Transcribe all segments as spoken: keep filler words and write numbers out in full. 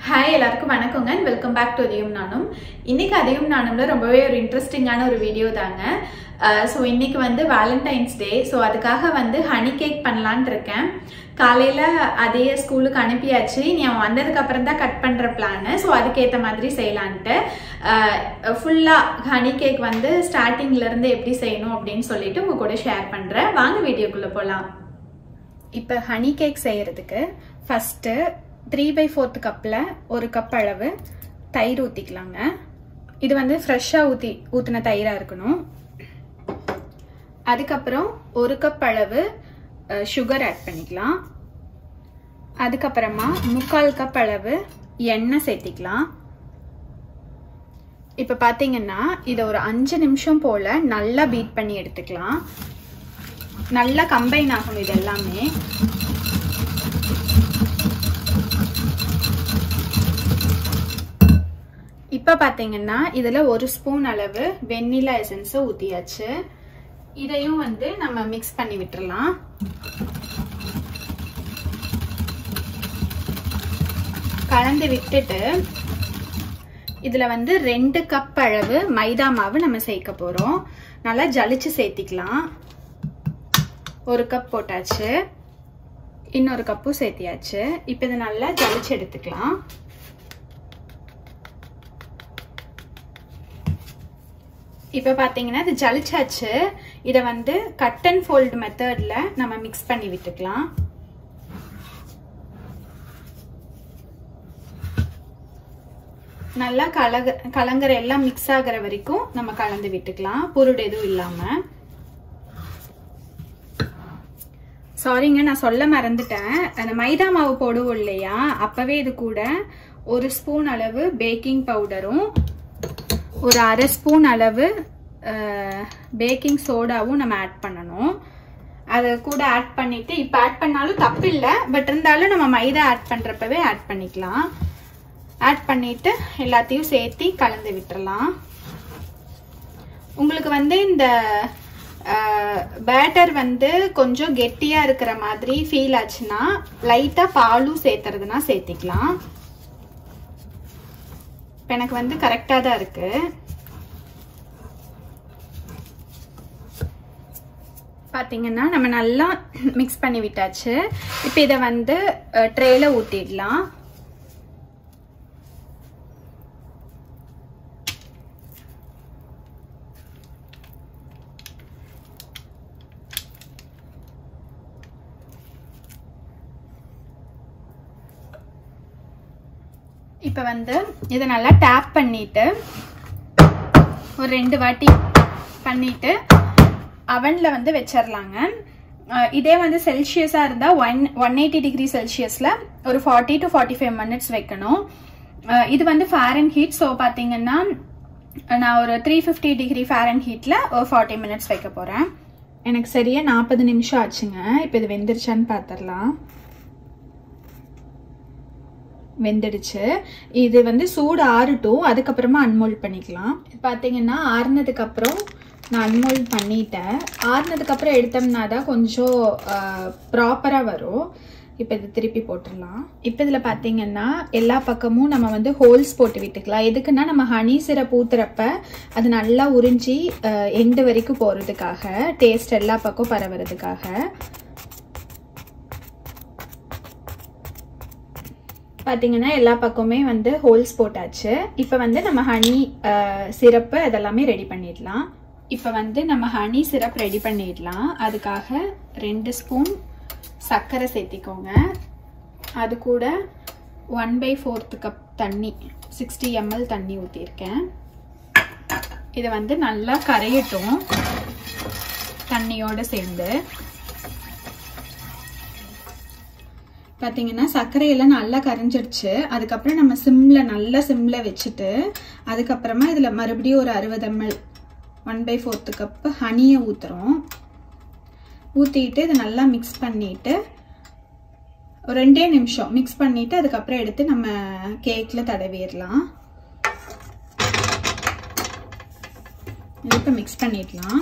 Hi, எல்லாருக்கும் வணக்கங்க and welcome back to அதியும் நானும். இன்னைக்கு அதியும் நானும்ல ரொம்பவே ஒரு இன்ட்ரஸ்டிங்கான ஒரு வீடியோ தாங்க. சோ இன்னைக்கு வந்து Valentine's Day. சோ அதுக்காக வந்து ஹனி கேக் பண்ணலாம்னு இருக்கேன். காலையில அதே ஸ்கூலுக்கு அனுப்பியாச்சு. நீ அவன் வந்ததுக்கு அப்புறம் தான் கட் பண்ற பிளான். சோ அதுக்கு ஏத்த மாதிரி செய்யலாம்னு ஃபுல்லா ஹனி கேக் வந்து ஸ்டார்டிங்ல இருந்து எப்படி செய்யணும் அப்படினு சொல்லிட்டு உங்க கூட ஷேர் பண்றேன். வாங்க வீடியோக்குள்ள போலாம். இப்போ ஹனி கேக் செய்யறதுக்கு ஃபர்ஸ்ட் three by fourth கப்ல ஒரு கப் அளவு தயிர் ஊத்திக்கலாங்க. இது வந்து ஃப்ரெஷ்ஷா ஊத்தி ஊத்தின தயிரா இருக்கணும். அதுக்கு அப்புறம் ஒரு கப் அளவு சுகர் ஆட் பண்ணிக்கலாம். அதுக்கு அப்புறமா முக்கால் கப் அளவு எண்ணெய் சேர்த்திக்கலாம். இப்ப பாத்தீங்கன்னா இத ஒரு அஞ்சு நிமிஷம் போல நல்லா பீட் பண்ணி எடுத்துக்கலாம். நல்லா கம்பைன் ஆகும் இது எல்லாமே. இப்ப பாத்தீங்கன்னா இதுல ஒரு ஸ்பூன் அளவு வெண்ணிலா எசன்ஸ் ஊத்தியாச்சு. இதையும் வந்து நம்ம மிக்ஸ் பண்ணி விட்டுறலாம். கலந்து விட்டுட்டு இதுல வந்து ரெண்டு கப் அளவு மைதா மாவு நம்ம சேர்க்க போறோம். நல்லா ஜலிச்சு சேர்த்திக்கலாம். ஒரு கப் போட்டாச்சு, இன்னொரு கப்பும் சேர்த்தியாச்சு. இப்ப இதை நல்லா ஜலிச்சு எடுத்துக்கலாம். இப்ப பாத்தீங்கன்னா இது ஜலிச்சாச்சு. இத வந்து கட் அண்ட் ஃபோல்ட் மெத்தட்ல நம்ம மிக்ஸ் பண்ணி விட்டுக்கலாம். நல்லா கலக கலங்கற எல்லாம் மிக்ஸ் ஆகுற வரைக்கும் நம்ம கலந்து விட்டுக்கலாம், புருடு எதுவும் இல்லாம. சாரிங்க, நான் சொல்ல மறந்துட்டேன். அந்த மைதா மாவு போடுவோம் இல்லையா, அப்பவே இது கூட ஒரு ஸ்பூன் அளவு பேக்கிங் பவுடரும் ஒரு அரை ஸ்பூன் அளவு பேக்கிங் சோடாவும் நம்ம ஆட் பண்ணணும். அதை கூட ஆட் பண்ணிட்டு இப்போ ஆட் பண்ணாலும் தப்பு இல்லை, பட் இருந்தாலும் நம்ம மைதா ஆட் பண்றப்பவே ஆட் பண்ணிக்கலாம். ஆட் பண்ணிட்டு எல்லாத்தையும் சேர்த்து கலந்து விட்டுறலாம். உங்களுக்கு வந்து இந்த பேட்டர் வந்து கொஞ்சம் கெட்டியா இருக்கிற மாதிரி ஃபீல் ஆச்சுன்னா லைட்டா பாலும் சேர்த்துறதுனா சேர்த்திக்கலாம். இப்போ எனக்கு வந்து கரெக்டா தான் இருக்கு. பாத்தீங்கன்னா நம்ம நல்லா மிக்ஸ் பண்ணி விட்டாச்சு. இப்போ இதை வந்து ட்ரேல ஊத்திடலாம். இப்ப வந்து இதை நல்லா டேப் பண்ணிட்டு ஒரு ரெண்டு வாட்டி பண்ணிட்டு அவன்ல வந்து வச்சிடலாங்க. இதே வந்து செல்சியஸா இருந்தா ஒன் ஒன் எயிட்டி டிகிரி செல்சியஸ்ல ஒரு forty to forty five minutes வைக்கணும். இது வந்து ஃபாரன் ஹீட். ஸோ பாத்தீங்கன்னா நான் ஒரு த்ரீ ஃபிஃப்டி டிகிரி ஃபாரன் ஹீட்ல ஒரு ஃபார்ட்டி மினிட்ஸ் வைக்க போறேன். எனக்கு சரியா நாற்பது நிமிஷம் ஆச்சுங்க. இப்போ இது வெந்துருச்சான்னு பாத்திரலாம். வெந்துடுச்சு. இது வந்து சூடு ஆறட்டும், அதுக்கப்புறமா அன்மோல்ட் பண்ணிக்கலாம். பாத்தீங்கன்னா ஆறுனதுக்கு அப்புறம் நான் அன்மோல்ட் பண்ணிட்டேன். ஆறுனதுக்கு அப்புறம் எடுத்தோம்னா தான் கொஞ்சம் ப்ராப்பரா வரும். இப்போ இது திருப்பி போட்டுடலாம். இப்போ இதுல பாத்தீங்கன்னா எல்லா பக்கமும் நம்ம வந்து ஹோல்ஸ் போட்டு விட்டுக்கலாம். எதுக்குன்னா நம்ம ஹனி சிரப் ஊத்துறப்ப அது நல்லா உறிஞ்சி எண்டு வரைக்கும் போறதுக்காக, டேஸ்ட் எல்லா பக்கம் பரவுறதுக்காக. பாத்தீங்கன்னா எல்லா பக்கமே வந்து ஹோல்ஸ் போட்டாச்சு. இப்ப வந்து நம்ம ஹனி சிரப்பு அதெல்லாமே ரெடி பண்ணிடலாம். இப்ப வந்து நம்ம ஹனி சிரப் ரெடி பண்ணிடலாம். அதுக்காக ரெண்டு ஸ்பூன் சர்க்கரை சேர்த்திக்கோங்க. அது கூட ஒன் பை ஃபோர்த் கப் தண்ணி, சிக்ஸ்டி எம்எல் தண்ணி ஊற்றிருக்கேன். இதை வந்து நல்லா கரையட்டும் தண்ணியோட சேர்ந்து. பாத்தீங்கன்னா சர்க்கரையெல்லாம் நல்லா கரைஞ்சிடுச்சு. அதுக்கப்புறம் நம்ம சிம்ல நல்லா சிம்ல வச்சுட்டு அதுக்கப்புறமா இதுல மறுபடியும் ஒரு அறுபது ML one by fourth cup ஹனியை ஊத்துறோம். ஊத்திட்டு இதை நல்லா மிக்ஸ் பண்ணிட்டு ஒரு ரெண்டே நிமிஷம் மிக்ஸ் பண்ணிட்டு அதுக்கப்புறம் எடுத்து நம்ம கேக்ல தடவிடலாம். இப்போ மிக்ஸ் பண்ணிடலாம்.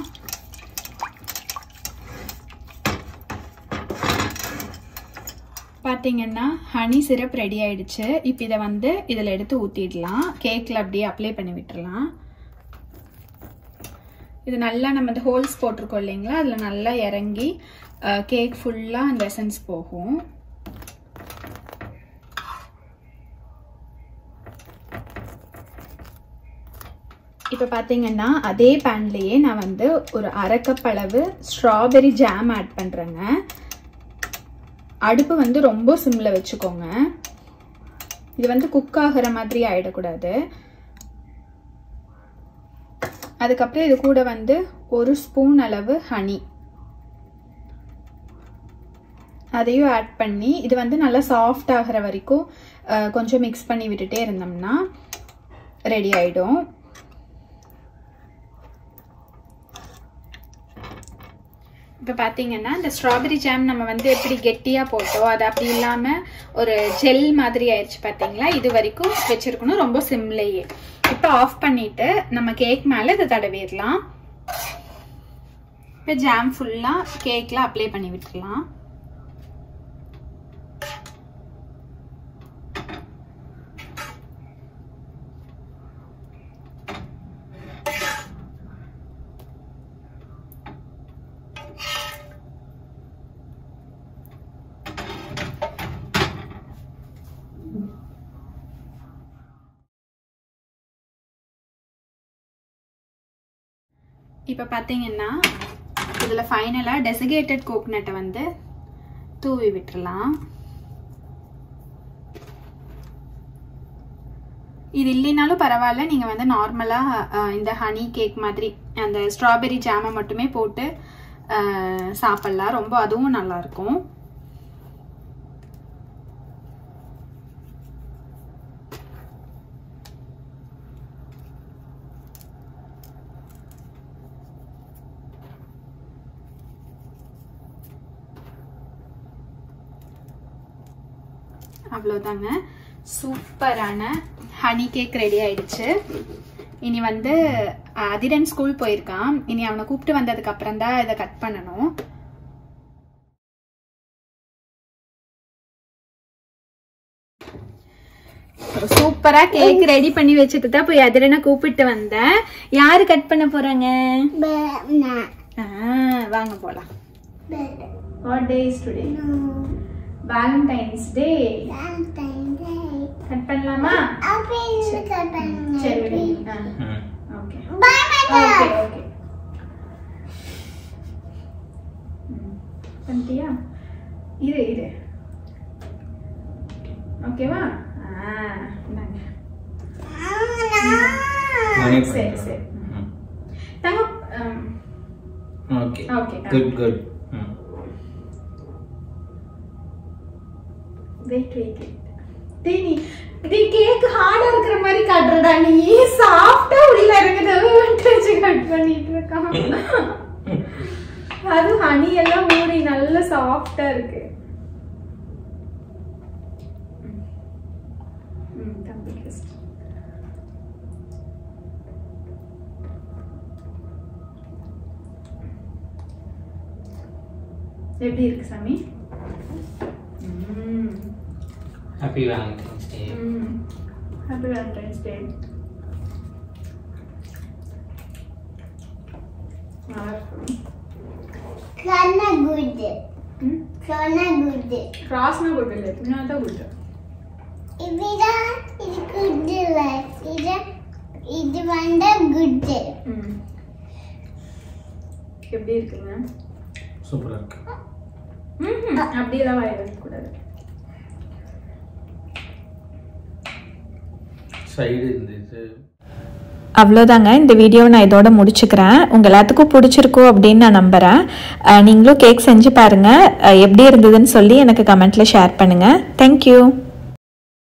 பார்த்தீங்கன்னா ஹனி சிரப் ரெடி ஆயிடுச்சு. இப்போ இதை வந்து இதில் எடுத்து ஊற்றிடலாம். கேக்கில் அப்படியே அப்ளை பண்ணி விட்டுடலாம். இது நல்லா நம்ம இந்த ஹோல்ஸ் போட்டிருக்கோம் இல்லைங்களா, அதில் நல்லா இறங்கி கேக் ஃபுல்லாக அந்த எசன்ஸ் போகும். இப்போ பார்த்தீங்கன்னா அதே பேன்லேயே நான் வந்து ஒரு அரை கப் அளவு ஸ்ட்ராபெரி ஜாம் ஆட் பண்ணுறேங்க. அடுப்பு வந்து ரொம்ப சிம்மில் வச்சுக்கோங்க. இது வந்து குக் ஆகிற மாதிரி ஆகிடக்கூடாது. அதுக்கப்புறம் இது கூட வந்து ஒரு ஸ்பூன் அளவு ஹனி அதையும் ஆட் பண்ணி இது வந்து நல்லா சாஃப்ட் ஆகிற வரைக்கும் கொஞ்சம் மிக்ஸ் பண்ணி விட்டுட்டே இருந்தோம்னா ரெடி ஆகிடும். இப்போ பார்த்தீங்கன்னா இந்த ஸ்ட்ராபெரி ஜாம் நம்ம வந்து எப்படி கெட்டியாக போட்டோம், அது அப்படி இல்லாமல் ஒரு ஜெல் மாதிரி ஆயிடுச்சு பார்த்தீங்களா. இது வரைக்கும் வச்சுருக்கணும் ரொம்ப சிம்லேயே. இப்போ ஆஃப் பண்ணிவிட்டு நம்ம கேக் மேலே இதை தடவிடலாம். இப்போ ஜாம் ஃபுல்லாக கேக்கில் அப்ளை பண்ணி விட்டுடலாம். இப்போ பார்த்தீங்கன்னா இதில் ஃபைனலாக டெசிகேட்டட் கோகனட்டை வந்து தூவி விட்டுறலாம். இது இல்லைனாலும் பரவாயில்ல, நீங்கள் வந்து நார்மலாக இந்த ஹனி கேக் மாதிரி அந்த ஸ்ட்ராபெரி ஜாமை மட்டுமே போட்டு சாப்பிட்லாம். ரொம்ப அதுவும் நல்லாயிருக்கும். அவ்வளோதாங்க, சூப்பரான ஹனி கேக் ரெடி ஆயிடுச்சு. இனி வந்து அதிரன் ஸ்கூல் போயிருக்கான். இனி அவனை கூப்பிட்டு வந்ததுக்கு அப்புறம் தான் இதை கட் பண்ணணும். சூப்பரா கேக் ரெடி பண்ணி வச்சுட்டு தான் போய் அதிரனை கூப்பிட்டு வந்தேன். யாரு கட் பண்ண போறாங்க? வாங்க போலாம். What day is today? Valentine's Day. Valentine Day. Cut பண்ணலாமா? அப்பே கட் பண்ணுங்க. சரி. Okay. Bye bye. Okay okay. பண்ணிட்டியா? இரு இரு. ஓகேவா? ஆ, இந்தாங்க. சரி சரி. தங்க okay. Okay. Good good. Wait wait wait. டேய் நீ டி கேக் ஹார்டா இருக்கிற மாதிரி காட்றடா, நீ சாஃப்ட்டா உள்ள இருக்குது வெச்சு கட் பண்ணிட்டு இருக்கான். அது ஹனி எல்லாம் ஊறி நல்ல சாஃப்ட்டா இருக்கு. ம் தம்பி கிஸ்ட். எப்படி இருக்கு சாமி? ம் Happy Valentine's Day. Mm. Happy Valentine's Day. Kana good. Hmm? Kana good. Cross na good le. Na ta good. Ivida is good le. Ida இது வந்து good. ம். எப்படி இருக்குங்க? சூப்பரா இருக்கு. ம். அப்படி எல்லாம் வாய் வைக்க கூடாது. சைடு இருந்துச்சு. அவ்வளோதாங்க, இந்த வீடியோவை நான் இதோட முடிச்சுக்கிறேன். உங்கள் எல்லாத்துக்கும் பிடிச்சிருக்கோ அப்படின்னு நான் நம்புகிறேன். நீங்களும் கேக் செஞ்சு பாருங்கள். எப்படி இருந்ததுன்னு சொல்லி எனக்கு கமெண்ட்டில் ஷேர் பண்ணுங்கள். தேங்க்யூ.